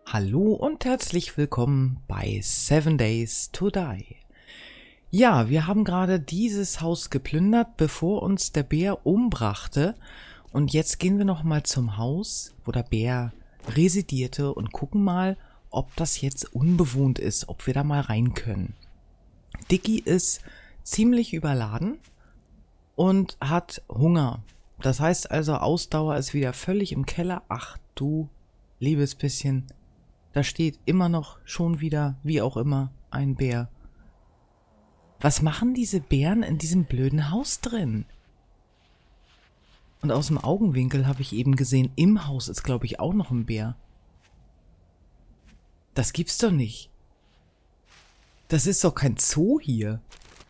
Hallo und herzlich willkommen bei 7 Days to Die. Ja, wir haben gerade dieses Haus geplündert, bevor uns der Bär umbrachte. Und jetzt gehen wir nochmal zum Haus, wo der Bär residierte und gucken mal, ob das jetzt unbewohnt ist, ob wir da mal rein können. Dicky ist ziemlich überladen und hat Hunger. Das heißt also, Ausdauer ist wieder völlig im Keller. Ach du liebes bisschen. Da steht immer noch schon wieder, wie auch immer, ein Bär. Was machen diese Bären in diesem blöden Haus drin? Und aus dem Augenwinkel habe ich eben gesehen, im Haus ist, glaube ich, auch noch ein Bär. Das gibt's doch nicht. Das ist doch kein Zoo hier.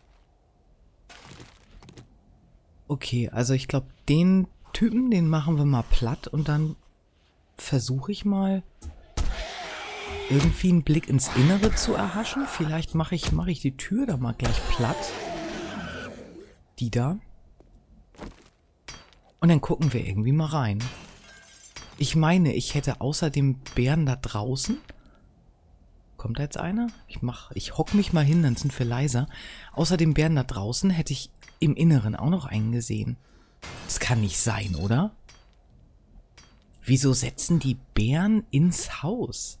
Okay, also ich glaube, den Typen, den machen wir mal platt und dann versuche ich mal irgendwie einen Blick ins Innere zu erhaschen. Vielleicht mache ich die Tür da mal gleich platt. Die da. Und dann gucken wir irgendwie mal rein. Ich meine, ich hätte außer dem Bären da draußen... Kommt da jetzt einer? Ich hock mich mal hin, dann sind wir leiser. Außer dem Bären da draußen hätte ich im Inneren auch noch einen gesehen. Das kann nicht sein, oder? Wieso setzen die Bären ins Haus?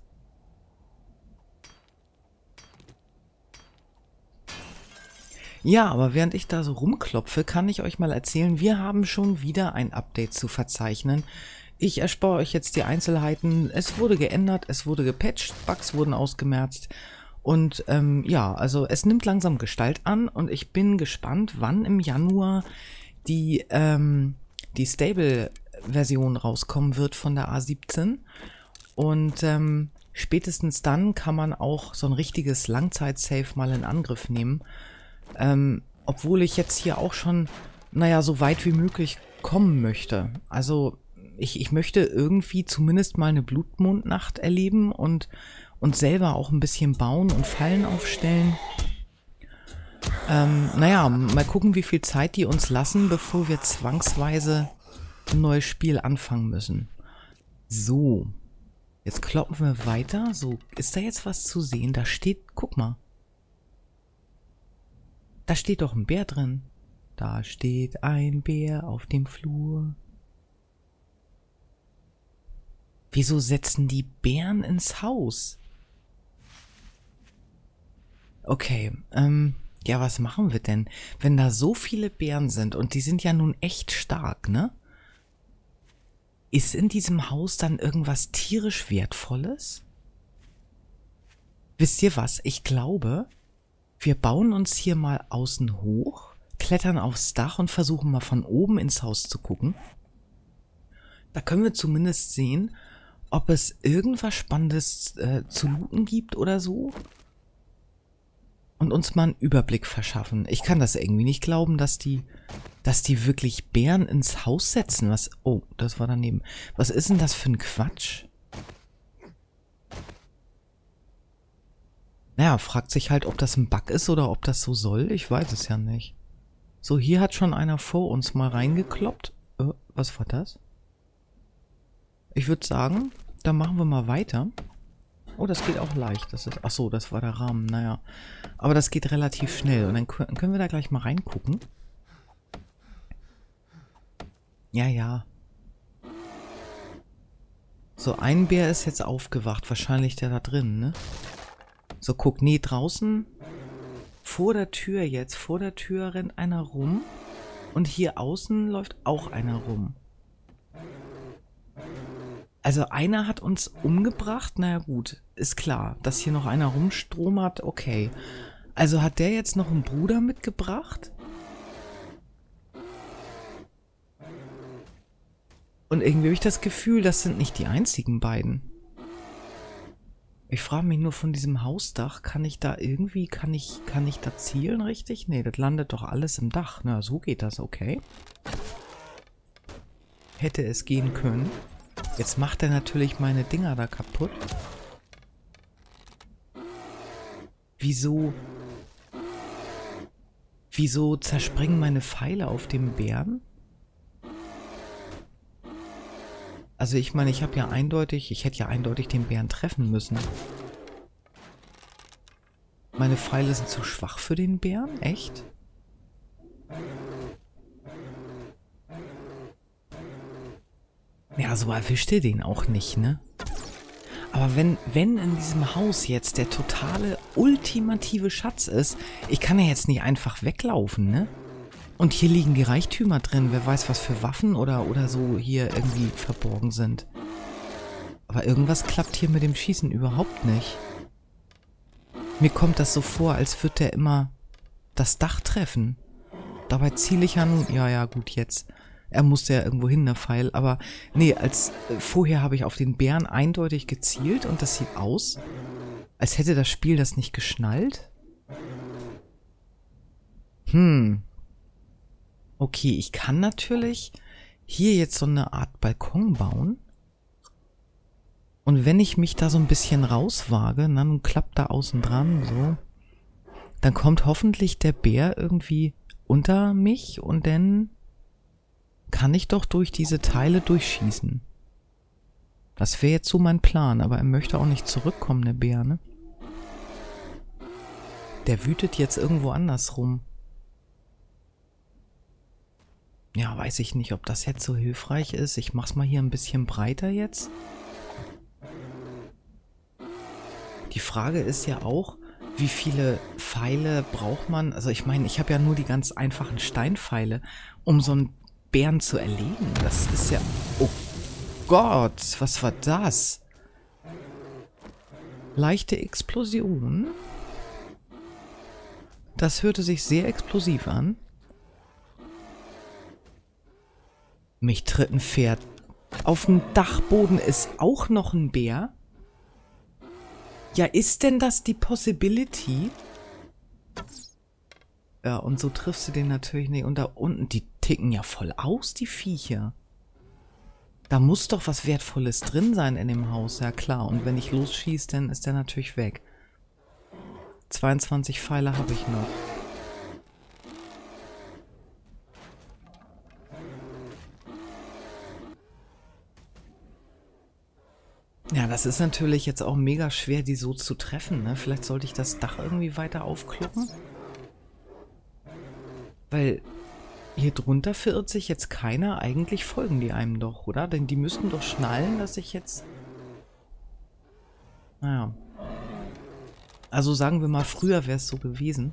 Ja, aber während ich da so rumklopfe, kann ich euch mal erzählen, wir haben schon wieder ein Update zu verzeichnen. Ich erspare euch jetzt die Einzelheiten. Es wurde geändert, es wurde gepatcht, Bugs wurden ausgemerzt. Und ja, also es nimmt langsam Gestalt an und ich bin gespannt, wann im Januar die Stable-Version rauskommen wird von der A17. Und spätestens dann kann man auch so ein richtiges Langzeit-Save mal in Angriff nehmen. Obwohl ich jetzt hier auch schon, naja, so weit wie möglich kommen möchte. Also ich möchte irgendwie zumindest mal eine Blutmondnacht erleben und selber auch ein bisschen bauen und Fallen aufstellen. Naja, mal gucken, wie viel Zeit die uns lassen, bevor wir zwangsweise ein neues Spiel anfangen müssen. So, jetzt kloppen wir weiter. So, ist da jetzt was zu sehen? Da steht, guck mal. Da steht doch ein Bär drin. Da steht ein Bär auf dem Flur. Wieso setzen die Bären ins Haus? Okay, ja, was machen wir denn? Wenn da so viele Bären sind und die sind ja nun echt stark, ne? Ist in diesem Haus dann irgendwas tierisch Wertvolles? Wisst ihr was? Ich glaube... Wir bauen uns hier mal außen hoch, klettern aufs Dach und versuchen mal von oben ins Haus zu gucken. Da können wir zumindest sehen, ob es irgendwas Spannendes zu looten gibt oder so. Und uns mal einen Überblick verschaffen. Ich kann das irgendwie nicht glauben, dass die wirklich Bären ins Haus setzen. Was? Oh, das war daneben. Was ist denn das für ein Quatsch? Naja, fragt sich halt, ob das ein Bug ist oder ob das so soll. Ich weiß es ja nicht. So, hier hat schon einer vor uns mal reingekloppt. Was war das? Ich würde sagen, dann machen wir mal weiter. Oh, das geht auch leicht. Ach so, das war der Rahmen. Naja, aber das geht relativ schnell. Und dann können wir da gleich mal reingucken. Ja, ja. So, ein Bär ist jetzt aufgewacht. Wahrscheinlich der da drin, ne? So, guck, nee, draußen vor der Tür jetzt, vor der Tür rennt einer rum und hier außen läuft auch einer rum. Also einer hat uns umgebracht, naja gut, ist klar, dass hier noch einer rumstromert, okay. Also hat der jetzt noch einen Bruder mitgebracht? Und irgendwie habe ich das Gefühl, das sind nicht die einzigen beiden. Ich frage mich nur von diesem Hausdach, kann ich da zielen richtig? Nee, das landet doch alles im Dach. Na, so geht das, okay. Hätte es gehen können. Jetzt macht er natürlich meine Dinger da kaputt. Wieso zerspringen meine Pfeile auf dem Bären? Also ich meine, ich hätte ja eindeutig den Bären treffen müssen. Meine Pfeile sind zu schwach für den Bären? Echt? Ja, so erwischt ihr den auch nicht, ne? Aber wenn in diesem Haus jetzt der totale, ultimative Schatz ist, ich kann ja jetzt nicht einfach weglaufen, ne? Und hier liegen die Reichtümer drin, wer weiß, was für Waffen oder so hier irgendwie verborgen sind. Aber irgendwas klappt hier mit dem Schießen überhaupt nicht. Mir kommt das so vor, als würde der immer das Dach treffen. Dabei ziele ich ja nun... Ja, gut, jetzt. Er musste ja irgendwo hin, der Pfeil. Aber nee, vorher habe ich auf den Bären eindeutig gezielt und das sieht aus, als hätte das Spiel das nicht geschnallt. Okay, ich kann natürlich hier jetzt so eine Art Balkon bauen. Und wenn ich mich da so ein bisschen rauswage, dann klappt da außen dran, so. Dann kommt hoffentlich der Bär irgendwie unter mich und dann kann ich doch durch diese Teile durchschießen. Das wäre jetzt so mein Plan, aber er möchte auch nicht zurückkommen, der Bär, ne? Der wütet jetzt irgendwo anders rum. Ja, weiß ich nicht, ob das jetzt so hilfreich ist. Ich mach's mal hier ein bisschen breiter jetzt. Die Frage ist ja auch, wie viele Pfeile braucht man? Also ich meine, ich habe ja nur die ganz einfachen Steinpfeile, um so einen Bären zu erlegen. Das ist ja... Oh Gott, was war das? Leichte Explosion. Das hörte sich sehr explosiv an. Mich tritt ein Pferd. Auf dem Dachboden ist auch noch ein Bär. Ja, ist denn das die Possibility? Ja, und so triffst du den natürlich nicht. Und da unten, die ticken ja voll aus, die Viecher. Da muss doch was Wertvolles drin sein in dem Haus, ja klar. Und wenn ich losschieße, dann ist der natürlich weg. 22 Pfeile habe ich noch. Ja, das ist natürlich jetzt auch mega schwer, die so zu treffen, ne? Vielleicht sollte ich das Dach irgendwie weiter aufkloppen. Weil hier drunter verirrt sich jetzt keiner. Eigentlich folgen die einem doch, oder? Denn die müssten doch schnallen, dass ich jetzt... Naja. Also sagen wir mal, früher wäre es so gewesen.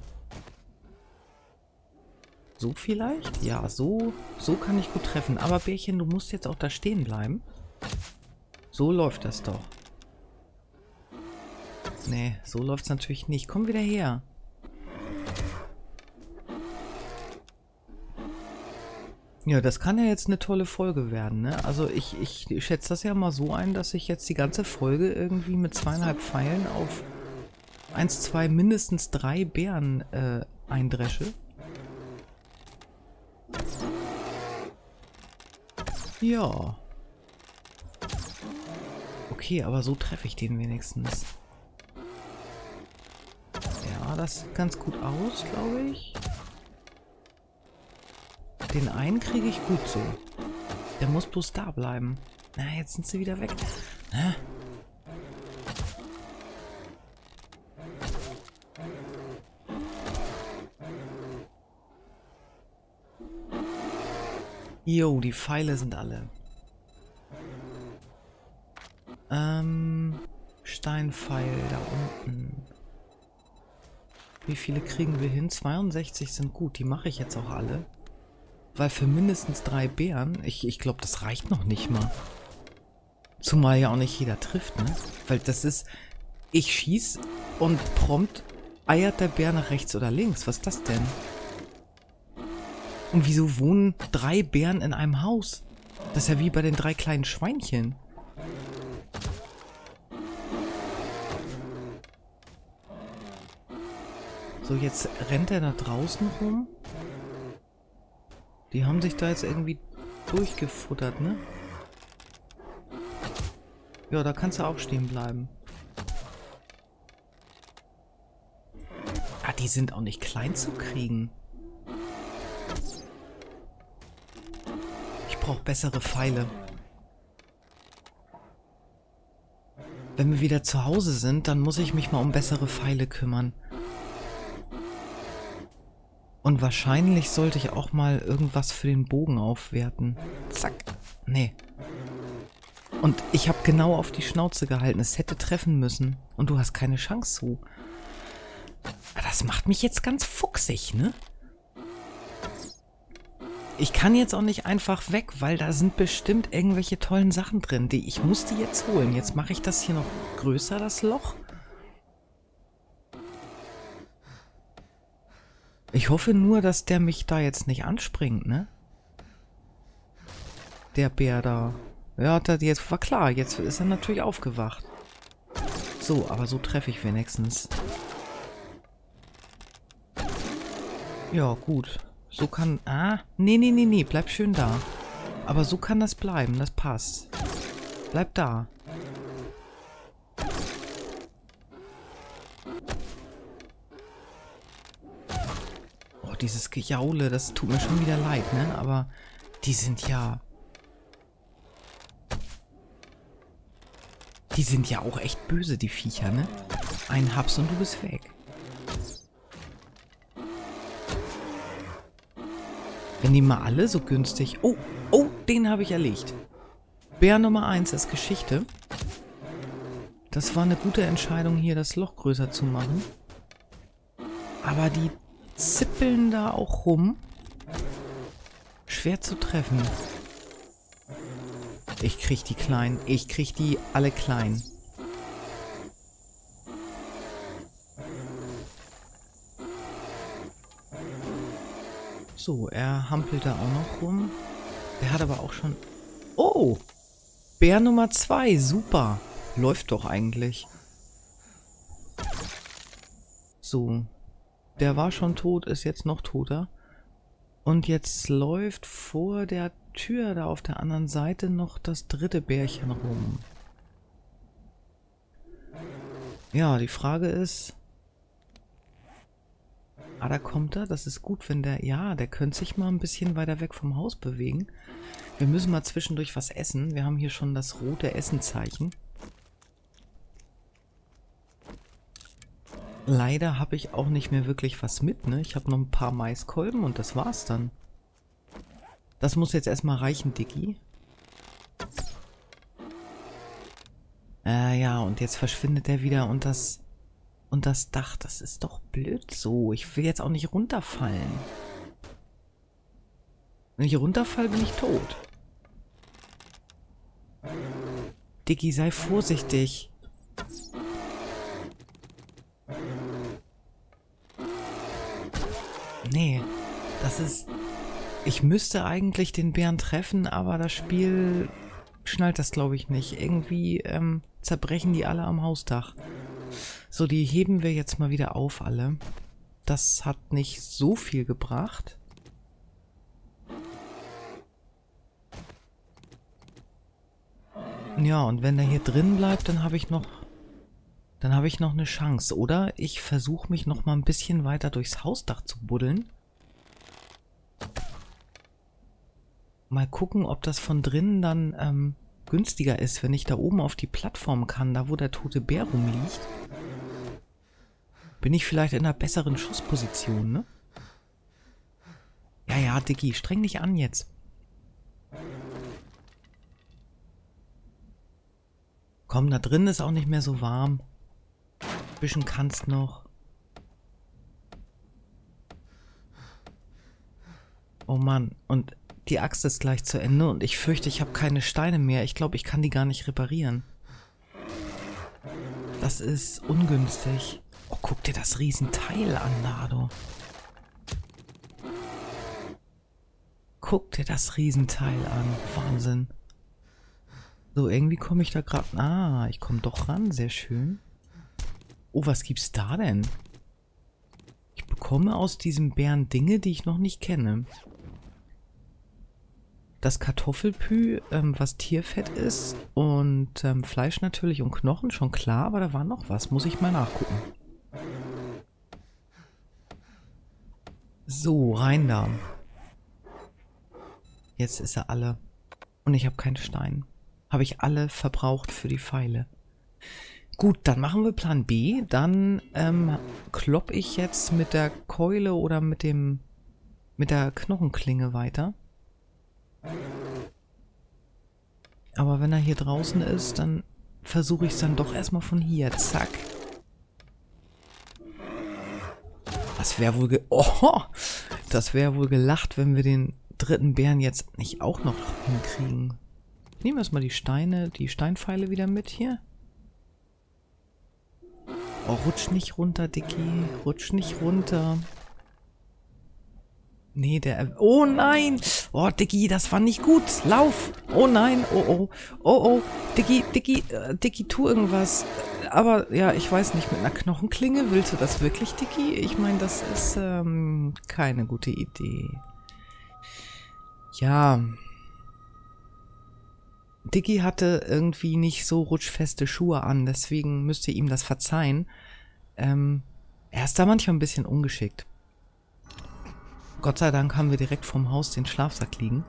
So vielleicht? Ja, so kann ich gut treffen. Aber Bärchen, du musst jetzt auch da stehen bleiben. So läuft das doch. Nee, so läuft es natürlich nicht. Komm wieder her. Ja, das kann ja jetzt eine tolle Folge werden, ne? Also ich schätze das ja mal so ein, dass ich jetzt die ganze Folge irgendwie mit 2,5 Pfeilen auf 1, 2, mindestens 3 Bären eindresche. Ja. Okay, aber so treffe ich den wenigstens. Ja, das sieht ganz gut aus, glaube ich. Den einen kriege ich gut so. Der muss bloß da bleiben. Na, jetzt sind sie wieder weg. Hä? Jo, die Pfeile sind alle. Steinpfeil da unten. Wie viele kriegen wir hin? 62 sind gut. Die mache ich jetzt auch alle. Weil für mindestens 3 Bären, ich glaube, das reicht noch nicht mal. Zumal ja auch nicht jeder trifft, ne? Weil das ist, ich schieß und prompt eiert der Bär nach rechts oder links. Was ist das denn? Und wieso wohnen 3 Bären in einem Haus? Das ist ja wie bei den 3 kleinen Schweinchen. So, jetzt rennt er da draußen rum. Die haben sich da jetzt irgendwie durchgefuttert, ne? Ja, da kannst du auch stehen bleiben. Ah, die sind auch nicht klein zu kriegen. Ich brauche bessere Pfeile. Wenn wir wieder zu Hause sind, dann muss ich mich mal um bessere Pfeile kümmern. Und wahrscheinlich sollte ich auch mal irgendwas für den Bogen aufwerten. Zack. Nee. Und ich habe genau auf die Schnauze gehalten. Es hätte treffen müssen. Und du hast keine Chance zu. Das macht mich jetzt ganz fuchsig, ne? Ich kann jetzt auch nicht einfach weg, weil da sind bestimmt irgendwelche tollen Sachen drin. Ich muss die jetzt holen. Jetzt mache ich das hier noch größer, das Loch. Ich hoffe nur, dass der mich da jetzt nicht anspringt, ne? Der Bär da. Ja, jetzt war klar. Jetzt ist er natürlich aufgewacht. So, aber so treffe ich wenigstens. Ja, gut. So kann... Ah, nee. Bleib schön da. Aber so kann das bleiben. Das passt. Bleib da. Oh, dieses Gejaule, das tut mir schon wieder leid, ne? Aber die sind ja... Die sind ja auch echt böse, die Viecher, ne? Ein Haps und du bist weg. Wenn die mal alle so günstig... Oh, den habe ich erlegt. Bär Nummer 1 ist Geschichte. Das war eine gute Entscheidung, hier das Loch größer zu machen. Aber die zippeln da auch rum. Schwer zu treffen. Ich krieg die kleinen. Ich krieg die alle klein. So, er hampelt da auch noch rum. Der hat aber auch schon... Oh! Bär Nummer 2, super. Läuft doch eigentlich. So. Der war schon tot, ist jetzt noch toter. Und jetzt läuft vor der Tür da auf der anderen Seite noch das dritte Bärchen rum. Ja, die Frage ist... Ah, da kommt er. Das ist gut, wenn der... Ja, der könnte sich mal ein bisschen weiter weg vom Haus bewegen. Wir müssen mal zwischendurch was essen. Wir haben hier schon das rote Essenzeichen. Leider habe ich auch nicht mehr wirklich was mit, ne? Ich habe noch ein paar Maiskolben und das war's dann. Das muss jetzt erstmal reichen, Diggi. Ja, und jetzt verschwindet er wieder und das Dach. Das ist doch blöd so. Ich will jetzt auch nicht runterfallen. Wenn ich runterfalle, bin ich tot. Diggi, sei vorsichtig. Nee, das ist... Ich müsste eigentlich den Bären treffen, aber das Spiel schnallt das, glaube ich, nicht. Irgendwie zerbrechen die alle am Hausdach. So, die heben wir jetzt mal wieder auf, alle. Das hat nicht so viel gebracht. Ja, und wenn der hier drin bleibt, dann habe ich noch eine Chance. Oder ich versuche mich noch mal ein bisschen weiter durchs Hausdach zu buddeln. Mal gucken, ob das von drinnen dann günstiger ist, wenn ich da oben auf die Plattform kann, da wo der tote Bär rumliegt. Bin ich vielleicht in einer besseren Schussposition, ne? Ja, Diggi, streng dich an jetzt. Komm, da drin ist auch nicht mehr so warm. Ein bisschen kannst noch. Oh Mann, und die Axt ist gleich zu Ende und ich fürchte, ich habe keine Steine mehr. Ich glaube, ich kann die gar nicht reparieren. Das ist ungünstig. Oh, guck dir das Riesenteil an, Nardo. Guck dir das Riesenteil an. Wahnsinn. So, irgendwie komme ich da gerade... Ah, ich komme doch ran. Sehr schön. Oh, was gibt's da denn? Ich bekomme aus diesem Bären Dinge, die ich noch nicht kenne. Das Kartoffelpü, was Tierfett ist. Und Fleisch natürlich und Knochen, schon klar. Aber da war noch was. Muss ich mal nachgucken. So, rein da. Jetzt ist er alle. Und ich habe keinen Stein. Habe ich alle verbraucht für die Pfeile. Gut, dann machen wir Plan B. Dann klopp ich jetzt mit der Keule oder mit der Knochenklinge weiter. Aber wenn er hier draußen ist, dann versuche ich es dann doch erstmal von hier. Zack. Das wäre wohl das wäre wohl gelacht, wenn wir den dritten Bären jetzt nicht auch noch hinkriegen. Nehmen wir erstmal die Steinpfeile wieder mit hier. Oh, rutsch nicht runter, Dicky. Rutsch nicht runter. Nee, oh nein! Oh, Dicky, das war nicht gut. Lauf! Oh nein! Oh, oh. Oh, oh. Dicky, tu irgendwas. Aber, ja, ich weiß nicht, mit einer Knochenklinge willst du das wirklich, Dicky? Ich meine, das ist, keine gute Idee. Ja. Dicky hatte irgendwie nicht so rutschfeste Schuhe an, deswegen müsst ihr ihm das verzeihen. Er ist da manchmal ein bisschen ungeschickt. Gott sei Dank haben wir direkt vorm Haus den Schlafsack liegen.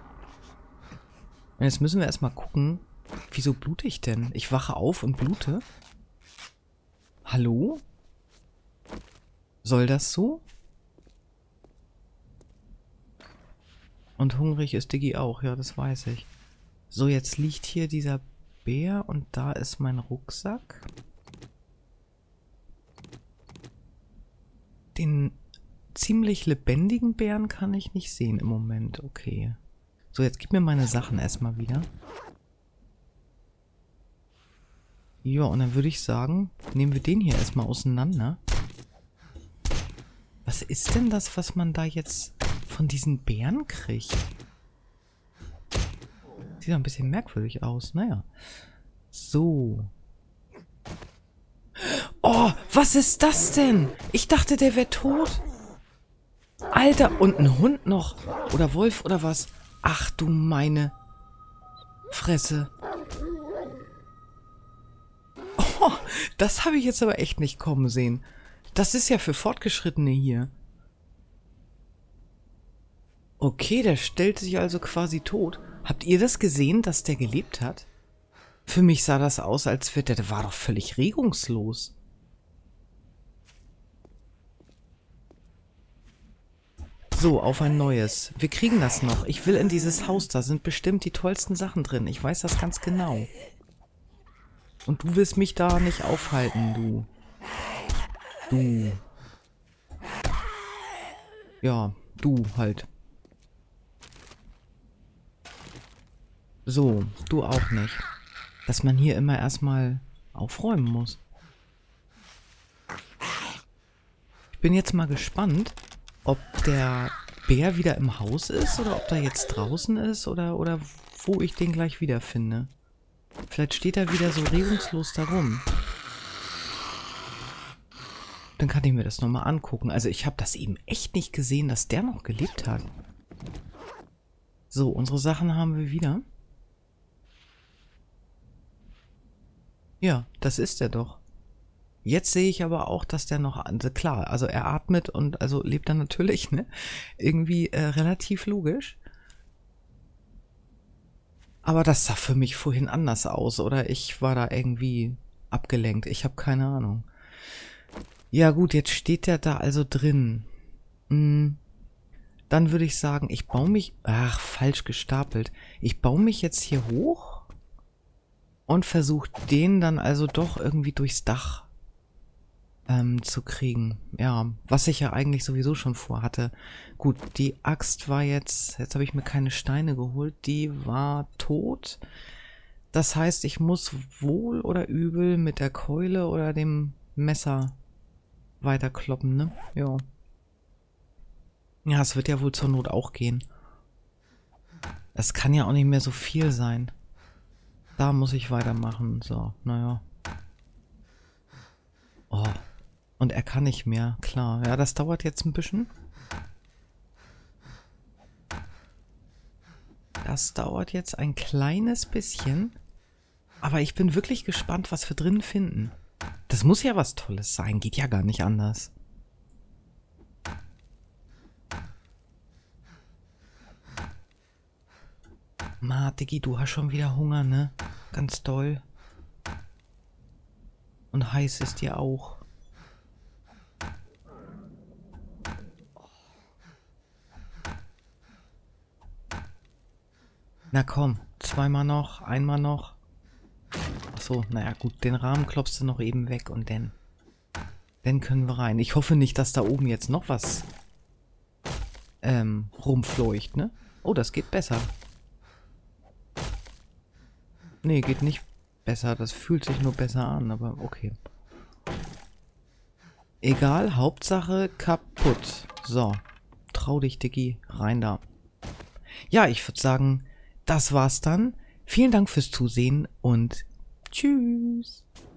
Und jetzt müssen wir erstmal gucken, wieso blute ich denn? Ich wache auf und blute? Hallo? Soll das so? Und hungrig ist Dicky auch, ja, das weiß ich. So, jetzt liegt hier dieser Bär und da ist mein Rucksack. Den ziemlich lebendigen Bären kann ich nicht sehen im Moment. Okay. So, jetzt gib mir meine Sachen erstmal wieder. Ja, und dann würde ich sagen, nehmen wir den hier erstmal auseinander. Was ist denn das, was man da jetzt von diesen Bären kriegt? Sieht doch ein bisschen merkwürdig aus. Naja. So. Oh, was ist das denn? Ich dachte, der wäre tot. Alter, und ein Hund noch. Oder Wolf oder was? Ach du meine Fresse. Oh, das habe ich jetzt aber echt nicht kommen sehen. Das ist ja für Fortgeschrittene hier. Okay, der stellt sich also quasi tot. Habt ihr das gesehen, dass der gelebt hat? Für mich sah das aus, als wäre der war doch völlig regungslos. So, auf ein neues. Wir kriegen das noch. Ich will in dieses Haus. Da sind bestimmt die tollsten Sachen drin. Ich weiß das ganz genau. Und du willst mich da nicht aufhalten, du. Du. Ja, du halt. So, du auch nicht. Dass man hier immer erstmal aufräumen muss. Ich bin jetzt mal gespannt, ob der Bär wieder im Haus ist oder ob der jetzt draußen ist oder wo ich den gleich wiederfinde. Vielleicht steht er wieder so regungslos da rum. Dann kann ich mir das nochmal angucken. Also ich habe das eben echt nicht gesehen, dass der noch gelebt hat. So, unsere Sachen haben wir wieder. Ja, das ist er doch. Jetzt sehe ich aber auch, dass der noch, also klar, also er atmet und also lebt er natürlich, ne? Irgendwie relativ logisch. Aber das sah für mich vorhin anders aus, oder ich war da irgendwie abgelenkt. Ich habe keine Ahnung. Ja gut, jetzt steht der da also drin. Dann würde ich sagen, ich baue mich, ach, falsch gestapelt. Ich baue mich jetzt hier hoch und versuche den dann also doch irgendwie durchs Dach zu kriegen. Ja, was ich ja eigentlich sowieso schon vorhatte. Gut, die Axt war jetzt habe ich mir keine Steine geholt, die war tot. Das heißt, ich muss wohl oder übel mit der Keule oder dem Messer weiterkloppen, ne? Ja. Ja, es wird ja wohl zur Not auch gehen. Es kann ja auch nicht mehr so viel sein. Da muss ich weitermachen. So, naja. Oh. Und er kann nicht mehr, klar. Ja, das dauert jetzt ein bisschen. Das dauert jetzt ein kleines bisschen. Aber ich bin wirklich gespannt, was wir drin finden. Das muss ja was Tolles sein. Geht ja gar nicht anders. Ma, Diggi, du hast schon wieder Hunger, ne? Ganz doll. Und heiß ist dir auch. Na komm, zweimal noch, einmal noch. Achso, naja gut, den Rahmen klopfst du noch eben weg und dann können wir rein. Ich hoffe nicht, dass da oben jetzt noch was rumfleucht, ne? Oh, das geht besser. Nee, geht nicht besser. Das fühlt sich nur besser an, aber okay. Egal, Hauptsache kaputt. So, trau dich, Dicky, rein da. Ja, ich würde sagen, das war's dann. Vielen Dank fürs Zusehen und tschüss.